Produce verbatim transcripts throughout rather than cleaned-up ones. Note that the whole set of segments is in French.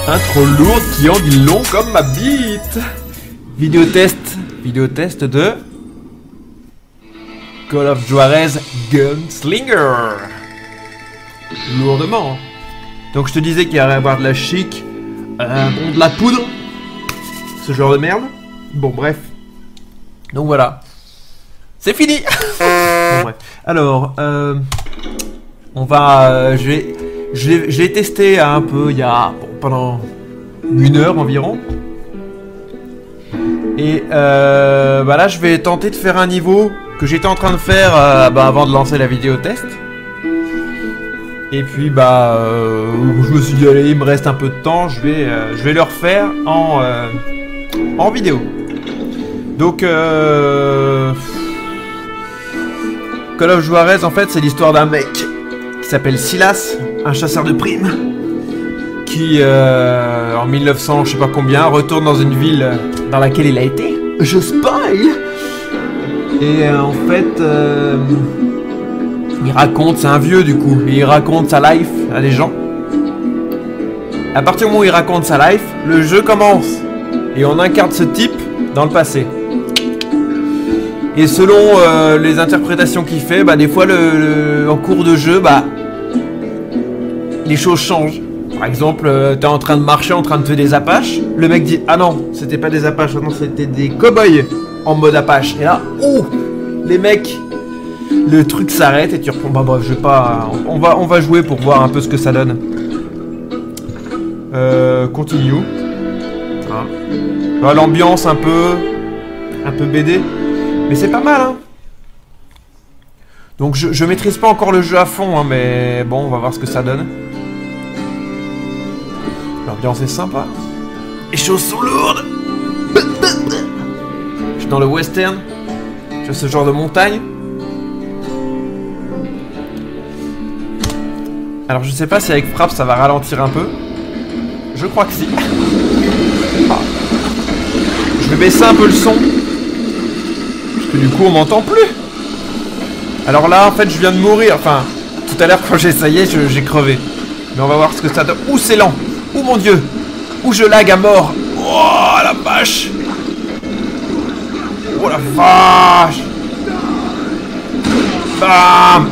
Intro lourde qui en dit long comme ma bite. Vidéo test. Vidéo test de Call of Juarez Gunslinger. Lourdement. Donc je te disais qu'il y allait avoir de la chic, euh, bon, de la poudre, ce genre de merde. Bon bref. Donc voilà. C'est fini. Bon bref. Alors, euh, on va, euh, je vais, je l'ai, je l'ai testé un peu il y a bon, pendant une heure environ. Et euh, bah là je vais tenter de faire un niveau que j'étais en train de faire euh, bah, avant de lancer la vidéo test. Et puis bah euh, je me suis dit allez il me reste un peu de temps, je vais, euh, je vais le refaire en, euh, en vidéo. Donc euh, Call of Juarez en fait c'est l'histoire d'un mec qui s'appelle Silas, un chasseur de primes, qui euh, en mille neuf cents je sais pas combien retourne dans une ville dans laquelle il a été. Je spy. Et euh, en fait euh, il raconte, c'est un vieux du coup, et il raconte sa life à des gens. À partir du moment où il raconte sa life, le jeu commence. Et on incarne ce type dans le passé. Et selon euh, les interprétations qu'il fait, bah des fois le, le, en cours de jeu, bah les choses changent. Par exemple, euh, t'es en train de marcher, en train de faire des apaches. Le mec dit, ah non, c'était pas des apaches, non, c'était des cow-boys en mode apache. Et là, oh, les mecs, le truc s'arrête et tu reprends. Bah bref, je vais pas. On va, on va jouer pour voir un peu ce que ça donne. Euh, continue. Hein. Bah, l'ambiance un peu, un peu B D, mais c'est pas mal, hein. Donc je, je maîtrise pas encore le jeu à fond, hein, mais bon, on va voir ce que ça donne. L'ambiance est sympa. Les choses sont lourdes. Je suis dans le western. J'ai ce genre de montagne. Alors je sais pas si avec frappe ça va ralentir un peu. Je crois que si. Ah. Je vais baisser un peu le son. Parce que du coup on m'entend plus. Alors là en fait je viens de mourir. Enfin tout à l'heure quand j'ai essayé j'ai crevé. Mais on va voir ce que ça donne. Ouh c'est lent. Ouh mon dieu. Ouh je lag à mort. Oh la vache. Oh la vache. Bam.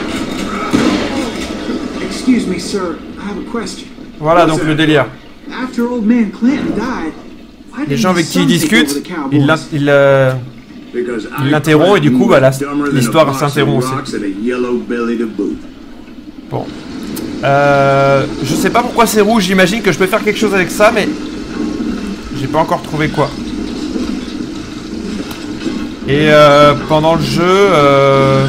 Excuse me, sir. I have a question. Voilà donc le délire. After old man Clinton died, why Les did gens his avec qui son il take discute, over the Cowboys? il, il, euh, il l'interrompt et du coup bah, l'histoire s'interrompt aussi. Bon. Euh, je sais pas pourquoi c'est rouge, j'imagine que je peux faire quelque chose avec ça, mais j'ai pas encore trouvé quoi. Et euh, pendant le jeu, euh,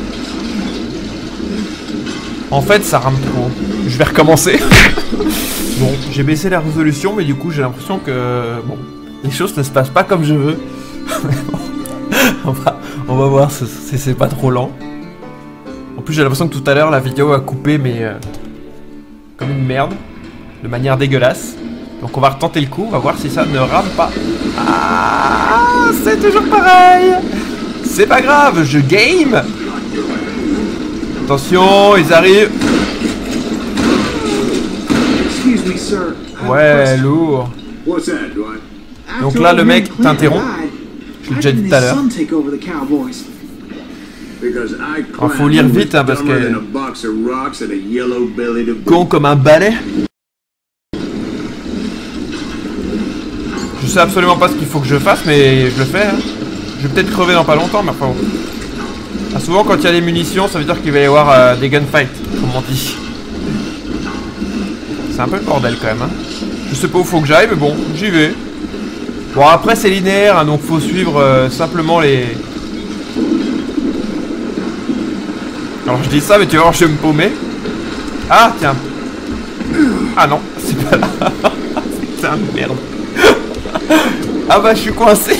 en fait ça rame trop. Je vais recommencer. Bon, j'ai baissé la résolution, mais du coup j'ai l'impression que bon, les choses ne se passent pas comme je veux. Bon, on, va, on va voir si c'est pas trop lent. En plus j'ai l'impression que tout à l'heure la vidéo a coupé, mais euh, comme une merde, de manière dégueulasse. Donc on va retenter le coup, on va voir si ça ne rame pas. Ah, c'est toujours pareil. C'est pas grave, je game. Attention, ils arrivent. Ouais, lourd. Donc là, le mec t'interrompt. Je l'ai déjà dit tout à l'heure. Il faut lire vite, hein, parce que... Con comme un balai. Je sais absolument pas ce qu'il faut que je fasse, mais je le fais. Hein. Je vais peut-être crever dans pas longtemps, mais enfin... Ah, souvent, quand il y a des munitions, ça veut dire qu'il va y avoir euh, des gunfights, comme on dit. C'est un peu le bordel, quand même. Hein. Je sais pas où faut que j'aille, mais bon, j'y vais. Bon, après, c'est linéaire, hein, donc faut suivre euh, simplement les... Alors, je dis ça, mais tu vas voir, je vais me paumer. Ah, tiens. Ah non, c'est pas là. Putain de merde. Ah bah, je suis coincé.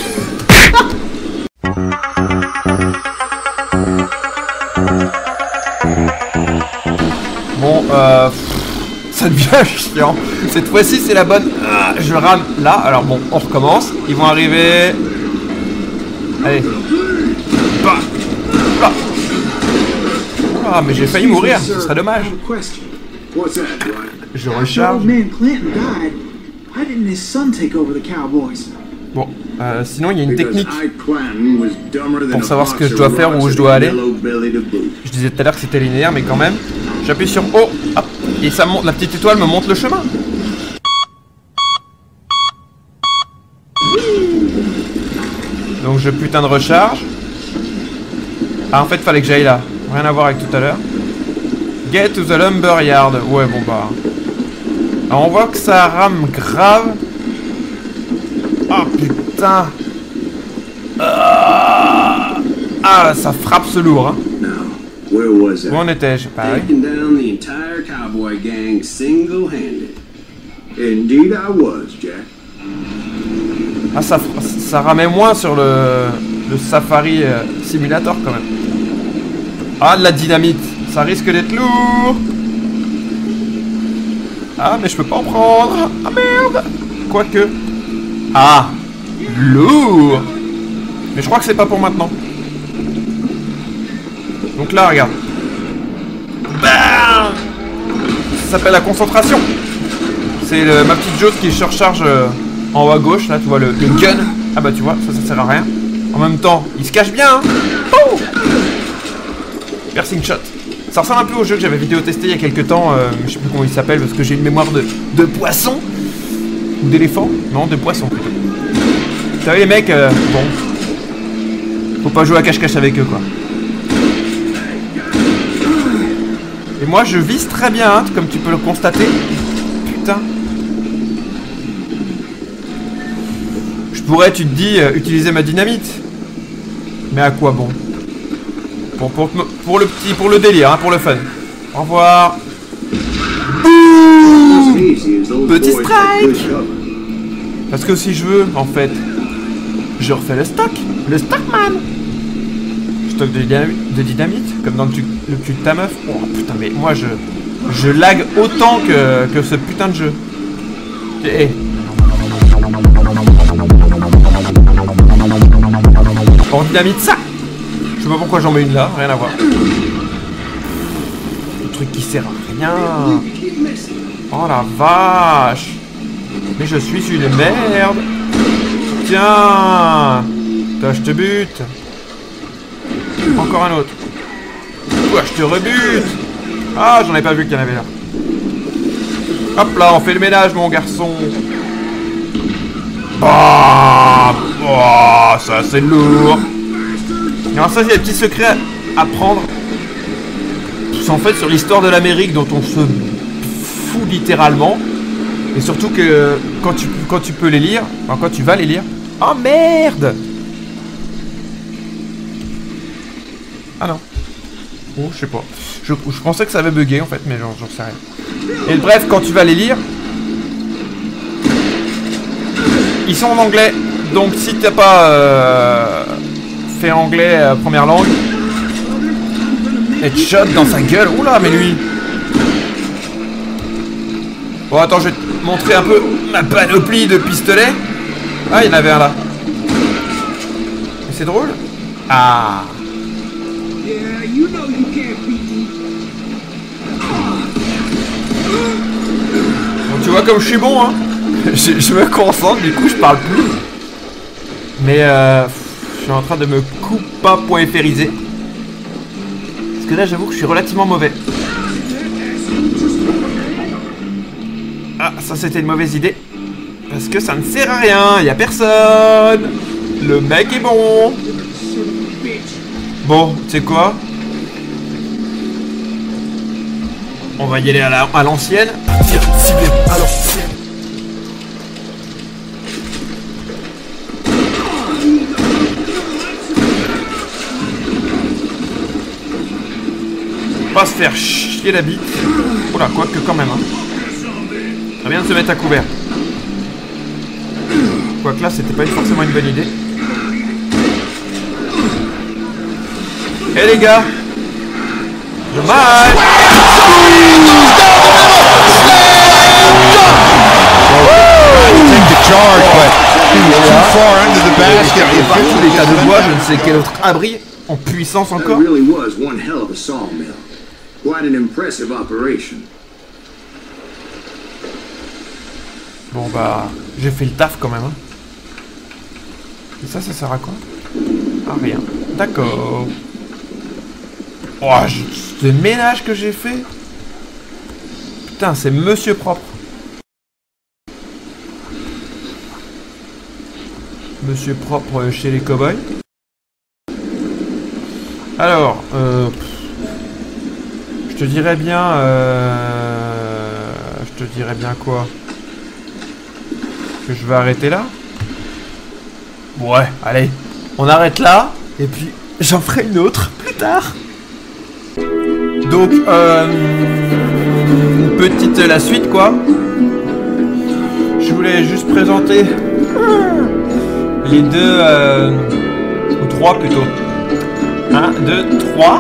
Bon, euh... ça devient chiant. Cette fois-ci, c'est la bonne. Ah, je rame là. Alors bon, on recommence. Ils vont arriver. Allez. Bah. Bah. Ah, mais j'ai failli mourir. Ce serait dommage. What's that, Dwight? Je After recharge. old man Clinton died, why didn't his son take over the Cowboys? Bon, euh, sinon il y a une Because technique. Ike Clanton was dumber than Pour a savoir ce que box je of dois faire, rocks où je and dois a aller. yellow belly to boot. Je disais tout à l'heure que c'était linéaire, mais quand même. J'appuie sur O, hop, et ça monte, la petite étoile me montre le chemin. Donc je putain de recharge. Ah, en fait, fallait que j'aille là. Rien à voir avec tout à l'heure. Get to the lumber yard. Ouais, bon bah. Alors on voit que ça rame grave. Ah putain. Ah, ah ça frappe ce lourd, hein. Now, where was Où I? en étais-je? Pareil. Taking down the entire cowboy gang single-handed. Indeed I was, Jack. Ah, ça, ça ramait moins sur le, le Safari euh, Simulator quand même. Ah, de la dynamite. Ça risque d'être lourd. Ah, mais je peux pas en prendre. Ah, merde. Quoique. Ah, lourd. Mais je crois que c'est pas pour maintenant. Donc là, regarde. Bam. Ça s'appelle la concentration. C'est le- ma petite Jaws qui se recharge euh, en haut à gauche. Là, tu vois le, le gun. Ah bah tu vois, ça, ça sert à rien. En même temps, il se cache bien. Hein. Oh, piercing shot. Ça ressemble un peu au jeu que j'avais vidéo testé il y a quelques temps. Euh, je sais plus comment il s'appelle parce que j'ai une mémoire de, de poisson. Ou d'éléphant. Non, de poisson plutôt. Vous savez les mecs, euh, bon. Faut pas jouer à cache-cache avec eux quoi. Et moi je vise très bien, hein, comme tu peux le constater. Putain. Je pourrais, tu te dis, euh, utiliser ma dynamite. Mais à quoi bon? Pour, pour, pour le petit, pour le délire, hein, pour le fun. Au revoir. Bouh. Petit strike. Parce que si je veux, en fait, je refais le stock. Le stockman. Stock de dynamite, de dynamite comme dans le, le cul de ta meuf. Oh putain, mais moi je je lag autant que, que ce putain de jeu. Et hey. On dynamite ça. Je sais pas pourquoi j'en mets une là, rien à voir. Le truc qui sert à rien. Oh la vache. Mais je suis une merde. Tiens. Toi, je te bute. Encore un autre. Toi, je te rebute. Ah, j'en ai pas vu qu'il y en avait là. Hop là, on fait le ménage, mon garçon. Bah, bah, ça c'est lourd. Alors ça, c'est des petits secrets à prendre. C'est en fait sur l'histoire de l'Amérique dont on se fout littéralement. Et surtout que quand tu, quand tu peux les lire, enfin quand tu vas les lire. Oh merde. Ah non. Oh, je sais pas. Je, je pensais que ça avait bugué en fait, mais j'en sais rien. Et bref, quand tu vas les lire, ils sont en anglais. Donc si t'as pas euh, fait anglais euh, première langue, headshot dans sa gueule. Oula, mais lui. Bon, attends, je vais te montrer un peu ma panoplie de pistolets. Ah, il y en avait un là. Mais c'est drôle. Ah. Bon, tu vois comme je suis bon, hein. je, je me concentre, du coup je parle plus. Mais euh, je suis en train de me coupa.fériser. Parce que là j'avoue que je suis relativement mauvais. Ah, ça c'était une mauvaise idée. Parce que ça ne sert à rien, y a personne. Le mec est bon. Bon, tu sais quoi? On va y aller à l'ancienne. Tiens, ciblé à l'ancienne. Pas se faire chier la bite. Oula, quoique quand même. Hein. Très bien de se mettre à couvert. Quoique là, c'était pas forcément une bonne idée. Eh hey, les gars, dommage. Tous les tas de bois, je ne sais quel autre abri en puissance encore. Bon bah, j'ai fait le taf quand même. Hein. Et ça, ça sert à quoi? Ah, rien. D'accord. Oh, le ménage que j'ai fait. Putain, c'est monsieur propre. Monsieur propre chez les cow-boys. Alors, euh, je te dirais bien... Euh, je te dirais bien quoi? Que je vais arrêter là? Ouais, allez. On arrête là. Et puis, j'en ferai une autre plus tard. Donc, euh, une petite la suite quoi. Je voulais juste présenter les deux, euh, ou trois plutôt. Un, deux, trois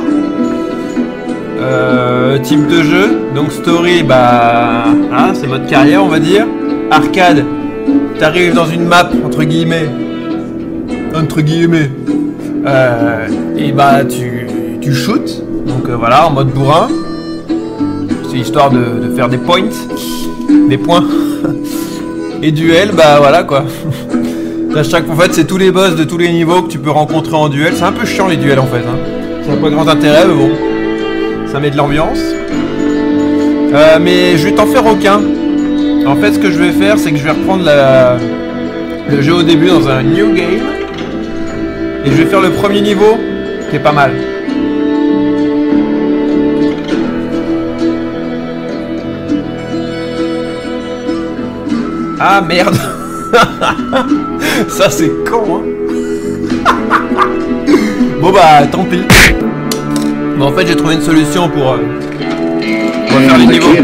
euh, types de jeu. Donc story, bah, hein, c'est mode carrière on va dire. Arcade, t'arrives dans une map entre guillemets, entre guillemets, euh, et bah tu, tu shootes. Donc euh, voilà, en mode bourrin. C'est histoire de, de faire des points, des points. Et duel, bah voilà quoi. À chaque fois, en fait, c'est tous les boss de tous les niveaux que tu peux rencontrer en duel. C'est un peu chiant les duels en fait. Hein. Ça n'a pas grand intérêt, mais bon. Ça met de l'ambiance. Euh, mais je vais t'en faire aucun. En fait, ce que je vais faire, c'est que je vais reprendre la... le jeu au début dans un new game. Et je vais faire le premier niveau, qui est pas mal. Ah merde. Ça c'est con hein. Bon bah tant pis. Bon en fait j'ai trouvé une solution pour, euh, pour faire les niveaux.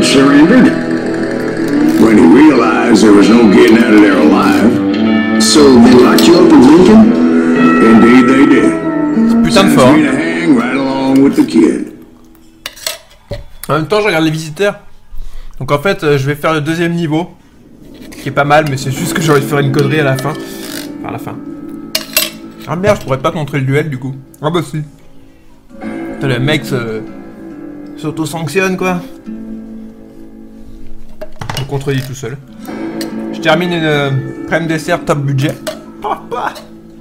When he realized there was no getting out of there alive, so they locked you up in Lincoln? Indeed they did. Putain de fort. Sent me to hang right along with the kid. En même temps je regarde les visiteurs. Donc en fait euh, je vais faire le deuxième niveau. Qui est pas mal, mais c'est juste que j'ai envie de faire une connerie à la fin. Enfin, à la fin. Ah merde, je pourrais pas contrer le duel du coup. Ah bah si. Putain, le mec se... s'auto-sanctionne quoi. Je me contredis tout seul. Je termine une euh, crème dessert top budget. Oh, bah.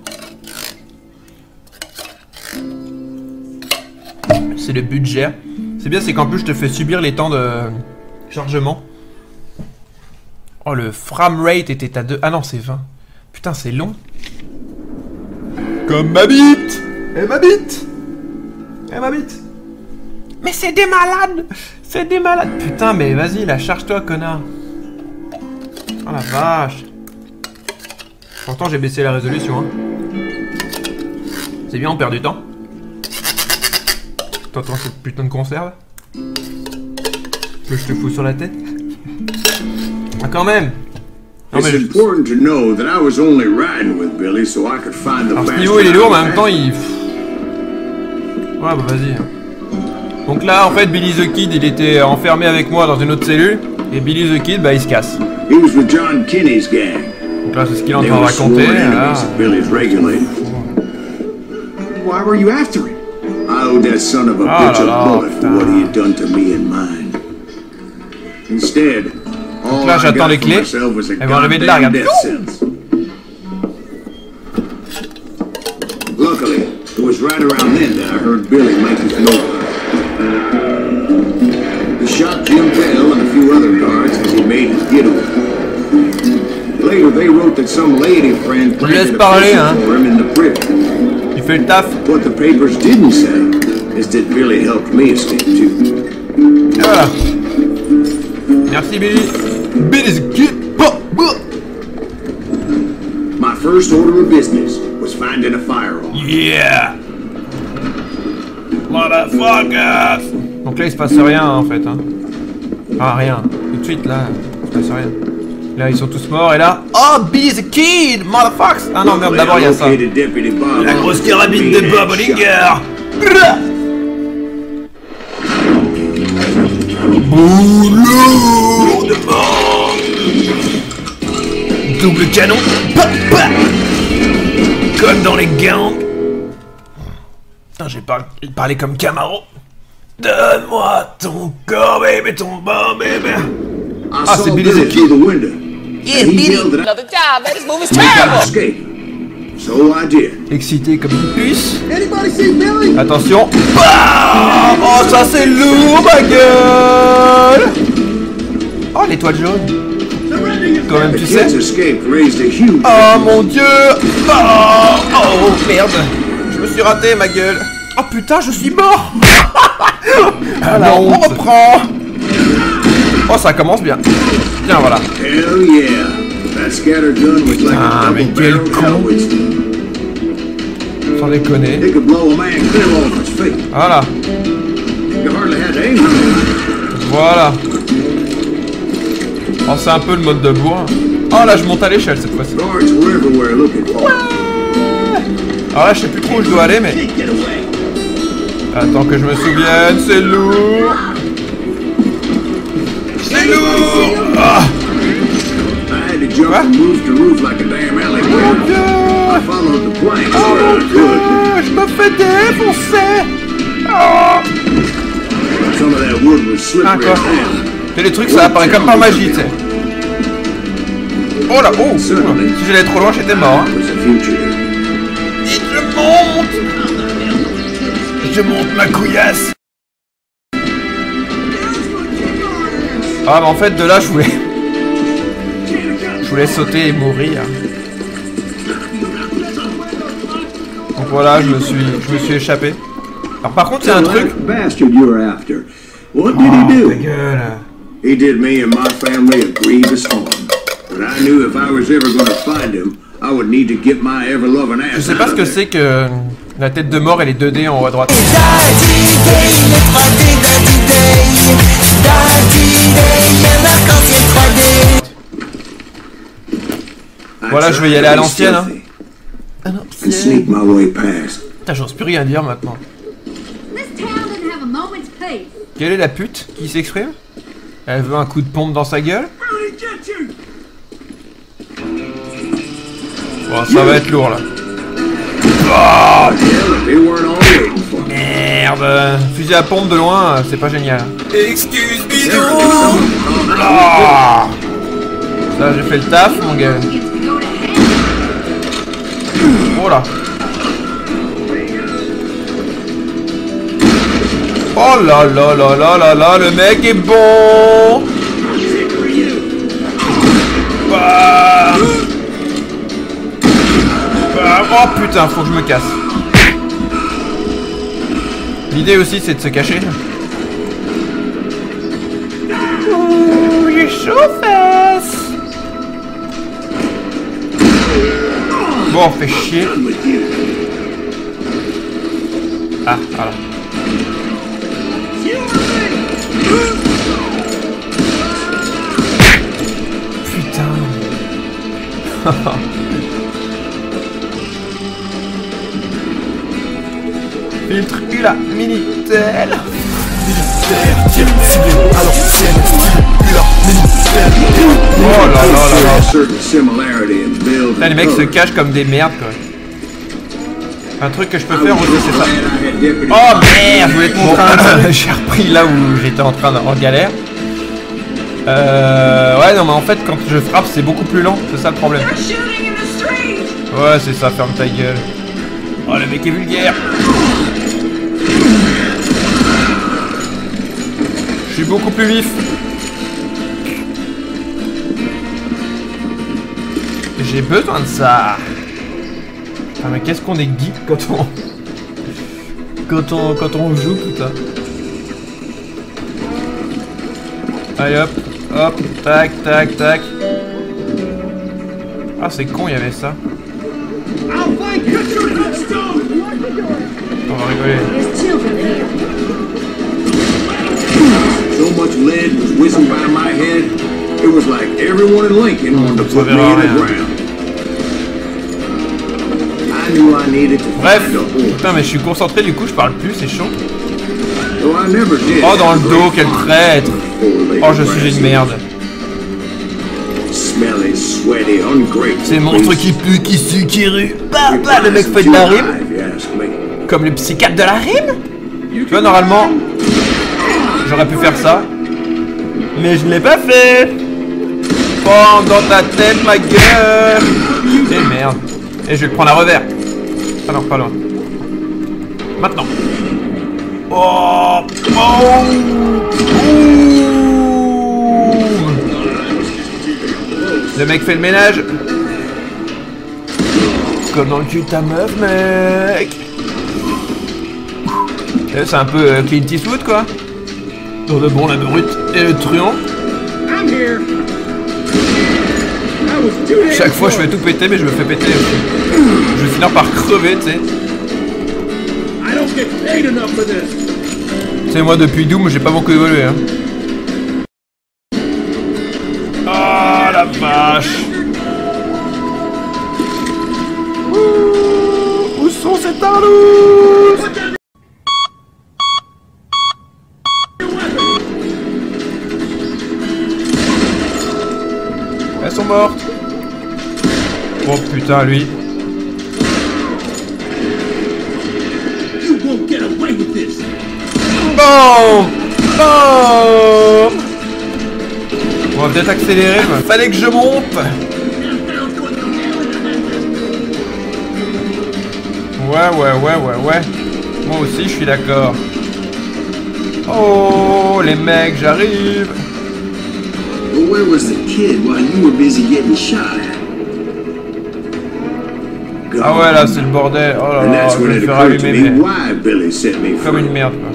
C'est le budget. C'est bien, c'est qu'en plus je te fais subir les temps de chargement. Oh, le frame rate était à deux. Ah non, c'est vingt. Putain, c'est long. Comme ma bite. Et ma bite. Et ma bite. Mais c'est des malades. C'est des malades. Putain, mais vas-y, là, charge-toi, connard. Oh la vache. Pourtant, j'ai baissé la résolution, hein. C'est bien, on perd du temps. T'entends cette putain de conserve que je te fous sur la tête? Ah, quand même. Non, mais je... important to know that I was only riding with Billy so I could find the. Alors, ce niveau il est lourd, mais en même temps il. Ouais, bah vas-y. Donc là, en fait, Billy the Kid, il était enfermé avec moi dans une autre cellule, et Billy the Kid, bah il se casse. He was with John Kinney's gang. Donc là, c'est ce qu'il est en train de raconter. Là. Why were you after him? I owed that son of a bitch a bullet for what he had done to me and mine. Instead. Donc là j'attends les clés, elles vont arriver de là, regarde. Luckily, it was right around then that I heard Billy make his noise. He shot Jim Bell and a few other guards as he made his getaway. Later they wrote that some lady friend planted a pistol for him in the prison. Il fait le taf. What the papers didn't say is that Billy helped me escape too. Et voilà. Merci Billy. Billy's a kid. My first order of business was finding a firearm. Yeah. Motherfuckers. Donc là il se passe rien en fait. Hein. Ah rien. Tout de suite là, il se passe rien. Là ils sont tous morts et là. Oh Billy's a kid, motherfuckers. Ah non merde, d'abord il y a ça. La grosse carabine de Bob Olinger. Boulot de mort. Double canon. Pa, pa. Comme dans les gangs. Putain, j'ai par... parlé comme Camaro. Donne-moi ton corps, baby, ton bon bébé. Ah, c'est Billy the Kid. Yeah, he did yelled it. that Another job, man. This movie's I could terrible. escape. So I did. Excité comme une puce. Anybody see Billy? Attention. Ah, oh, ça c'est lourd, ma gueule. Oh, l'étoile jaune. Quand même, The tu sais. kids escaped, raised a huge. Oh mon dieu. Oh, oh merde. Je me suis raté, ma gueule. Oh putain, je suis mort. Alors, on reprend. Oh, ça commence bien. Tiens, voilà. Hell yeah. That scatter gun was like Ah, a mais double quel barrel con. howitzer. Sans déconner. It could blow a man clear off his feet. Voilà. You hardly had to aim for it. Voilà. Oh, c'est un peu le mode de bourre. Oh, là, je monte à l'échelle cette fois-ci. Guards were everywhere looking for him. Alors là, je sais plus trop où je dois aller, mais... Attends que je me souvienne, c'est lourd. C'est lourd. Ah. I had to jump What? from roof to roof like a damn alleyway. Mon Dieu. I followed the planks Oh where mon I dieu, could. je me fais défoncer. Oh. Some of that wood was slippery Encore. as hell. Et les trucs, ça apparaît comme par magie, tu sais. Oh là, oh, oula. Si j'allais trop loin, j'étais mort. Hein. I was a fugitive. Et je monte. Je monte ma couillasse. Ah bah en fait, de là, je voulais... Je voulais sauter et mourir. Donc voilà, je me suis, je me suis échappé. Alors par contre, il y a un truc... Bastard you're after. What did Oh, he ta do? gueule. He did me and my family a grievous harm. But I knew if I was ever going to find him, I would need to get my ever-loving ass Je sais pas out ce of que there. c'est que la tête de mort et les deux dés en haut à droite. Voilà, je vais y aller à l'ancienne. Hein. À And sneak my way past. Putain, j'ose plus rien dire maintenant. This town doesn't have a moment's peace. Quelle est la pute qui s'exprime? Elle veut un coup de pompe dans sa gueule? Bon, ça va être lourd là. Hell, if they weren't all waiting for me. Merde! Fusil à pompe de loin, c'est pas génial. Excuse There bidon! was someone- Ah. Ça, j'ai fait le taf, mon gars. It's to go to hell. Oh là! Oh là là là là là là, le mec est bon! Ah. Ah, oh putain, faut que je me casse. L'idée aussi, c'est de se cacher. Ouh, j'ai chaud fesses. Bon, on fait chier. Ah, voilà. Putain. Filtre Ula Minitel. Minitel, tir ciblé à l'ancienne. Ula Minitel. Oh là là là là. A certain similarity in build Putain, les and mecs se color. cachent comme des merdes quoi. Un truc que je peux faire aussi, c'est ça. Glad I had deputy- Oh merde, je voulais te montrer un truc. J'ai repris là où j'étais en train de, en galère. Euh... Ouais, non mais en fait quand je frappe c'est beaucoup plus lent, c'est ça le problème. Ouais, c'est ça, ferme ta gueule. Oh, le mec est vulgaire. Je suis beaucoup plus vif. J'ai besoin de ça. Ah mais qu'est-ce qu'on est geek quand on... Quand on... Quand on joue, putain. Allez hop, hop, tac, tac, tac. Ah c'est con, il y avait ça. On va rigoler. There's children here. So much lead was whizzing by my head, it was like everyone in Lincoln wanted to put me in the ground. I knew I needed to Bref, find a hole. putain mais je suis concentré du coup je parle plus, c'est chaud. Though I never did Oh dans le have a dos, great quel fondness traître. for lady Oh je suis une Brassey. merde. Smelly, sweaty, ungrateful. C'est monstre beast. qui pue, qui sue, qui rue. Bah It bah le mec wasn't fait de la too rime. high, if you ask me. Comme les psychiatres de la rime. Tu vois normalement j'aurais pu faire ça. Mais je ne l'ai pas fait. pend dans ta tête, ma gueule. Et merde. Et je vais le prendre à revers. Ah non, pas loin. Maintenant. Oh, oh. Le mec fait le ménage. Comme dans le cul de ta meuf, mec. C'est un peu euh, Clint Eastwood, quoi. Dans le bon, la brute et le truand. Chaque fois, je fais tout péter, mais je me fais péter aussi. Je vais finir par crever, tu sais. Tu sais, moi, depuis Doom, j'ai pas beaucoup évolué, hein. Oh, la vache. Ouh, où sont ces tarlouses? Elles sont mortes. Oh putain, lui. Bon, bon. On va peut-être accélérer, mais fallait que je monte. Ouais, ouais, ouais, ouais, ouais. Moi aussi, je suis d'accord. Oh, les mecs, j'arrive. But where was the kid while you were busy getting shot at? Ah ouais, là, c'est le bordel. Oh là là, je vais le faire allumer, mais... Comme une merde, quoi.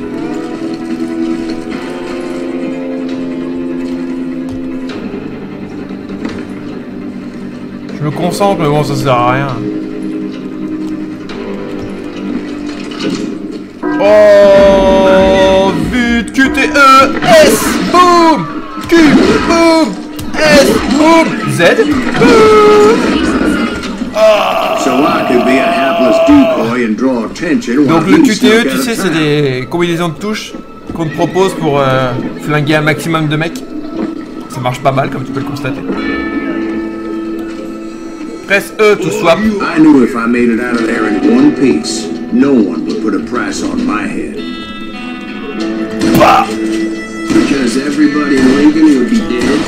Je me concentre, mais bon, ça sert à rien. Oh, vite, Q T E, S, boum, Q, boum, S, boum, Z, boum. Donc le Q T E, tu sais, c'est des combinaisons de touches qu'on te propose pour euh, flinguer un maximum de mecs. Ça marche pas mal, comme tu peux le constater. Presse E to swap. I knew if I made it out of there in one piece, no one would put a price on my head. Bah. Because everybody in Lincoln would be dead.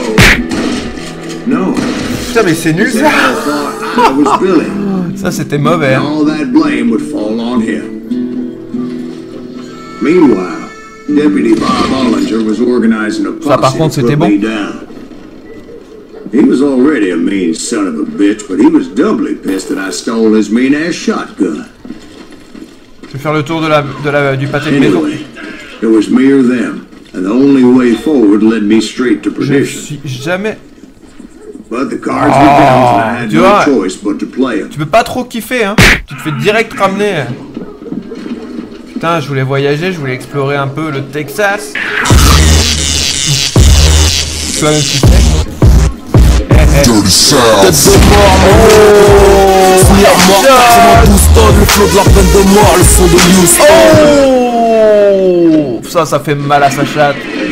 No. Putain, mais c'est nul ça. Ça c'était mauvais. Hein. All that blame would fall on him. Meanwhile, Deputy Bob Ollinger was organizing a ça par contre c'était bon. He was already a mean son of a bitch, but he was doubly pissed that I stole his mean ass shotgun. Je vais faire le tour de la, de la du pâté de maison. Anyway, it was me or them, and the only way forward led me straight to Je perdition. suis jamais. But the cards were down, and I had tu no vois, choice but to play them. tu peux pas trop kiffer, hein. Tu te fais direct ramener. Putain, je voulais voyager, je voulais explorer un peu le Texas. Toi-même tu sais. Dirty South. Tête de mort, oh, finir mort, c'est mon Houston, le flow de la peine de mort, le son de Houston. Oh, ça, ça fait mal à sa chatte.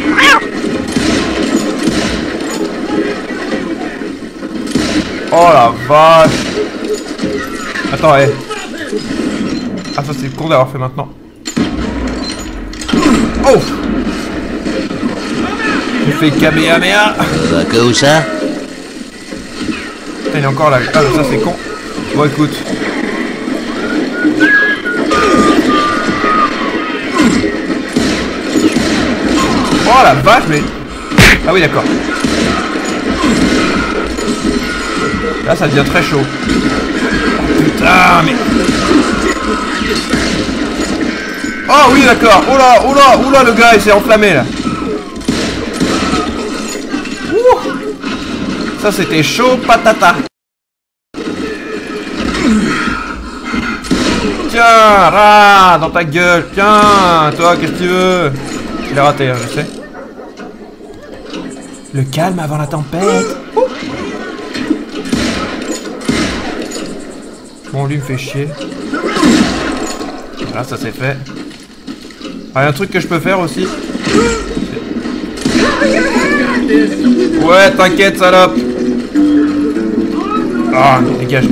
Oh la vache. Attends, hé. Hey. Ah, ça c'est con d'avoir fait maintenant. Oh. J'ai fait Kamehameha. Euh, que où ça? Il est encore là. Ah, ça c'est con. Bon, écoute. Oh la vache, mais. Ah oui, d'accord. Là, ça devient très chaud. Oh, putain, mais. Oh oui, d'accord. Oh là, oh là, oh là, le gars, il s'est enflammé là. Ouh. Ça, c'était chaud, patata. Tiens, rat, dans ta gueule. Tiens, toi, qu'est-ce que tu veux? Je l'ai raté, hein, je sais. Le calme avant la tempête. Ouh. Bon, lui me fait chier. Voilà, ça c'est fait. Ah, y a un truc que je peux faire aussi. Ouais, t'inquiète, salope. Ah, non, dégage.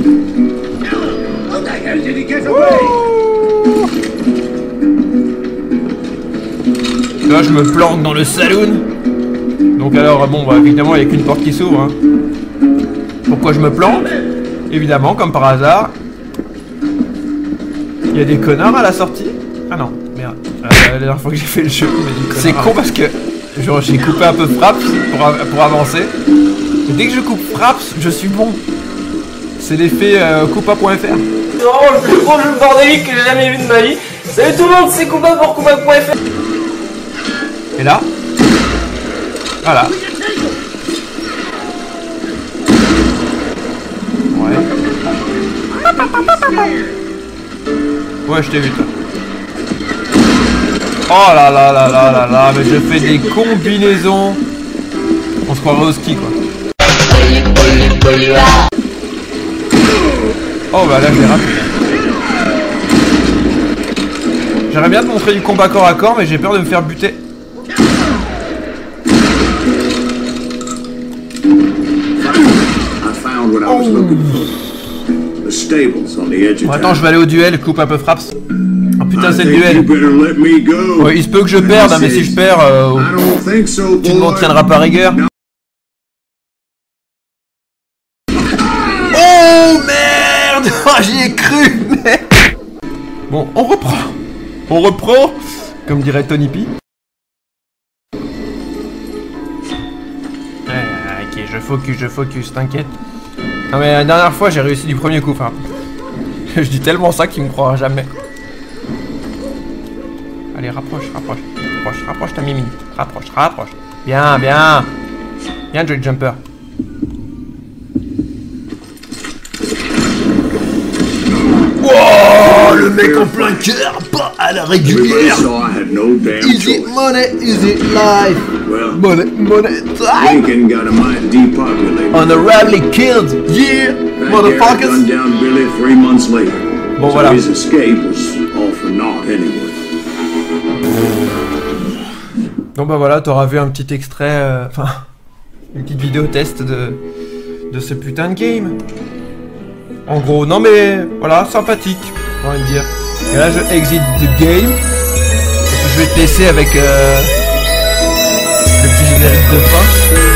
Là, je me planque dans le saloon. Donc alors, bon, bah, évidemment, il n'y a qu'une porte qui s'ouvre. Hein. Pourquoi je me plante? Évidemment, comme par hasard. Il y a des connards à la sortie. Ah non, merde. Euh, la dernière fois que j'ai fait le jeu, c'est con parce que genre j'ai coupé un peu Fraps pour, pour avancer. Et dès que je coupe Fraps, je suis bon. C'est l'effet euh, Coupa point F R. C'est vraiment le plus gros jeu bordélique que j'ai jamais vu de ma vie. Salut tout le monde, c'est Coupa pour Coupa point F R. Et là, voilà. Ouais. Ouais, je t'ai vu toi. Oh là là là là là là, mais je fais des combinaisons. On se croirait au ski quoi. Oh bah là je l'ai raté. J'aimerais bien te montrer du combat corps à corps, mais j'ai peur de me faire buter. Bon, attends, je vais aller au duel, coupe un peu Fraps. Oh putain, c'est le duel. Ouais, il se peut que je perde, hein, mais si je perds, euh, tu ne m'en tiendras pas rigueur. Oh merde. J'y ai cru, merde. Bon, on reprend. On reprend, comme dirait Tony P. Ah, ok, je focus, je focus, t'inquiète. Non mais la dernière fois, j'ai réussi du premier coup, enfin. Je dis tellement ça qu'il me croira jamais. Allez, rapproche, rapproche, rapproche, rapproche ta mimine. Rapproche, rapproche. Bien, bien. Bien, Joy Jumper. Wow, le mec en plein cœur, pas à la régulière. Easy money, easy life. Money, money, time. Honorably killed, yeah, motherfuckers. Bon voilà. Donc bah voilà, t'auras vu un petit extrait, euh, enfin, une petite vidéo test de, de ce putain de game. En gros, non mais, voilà, sympathique, j'ai envie de dire. Et là, je exit the game. Je vais te laisser avec euh, le petit générique de fin.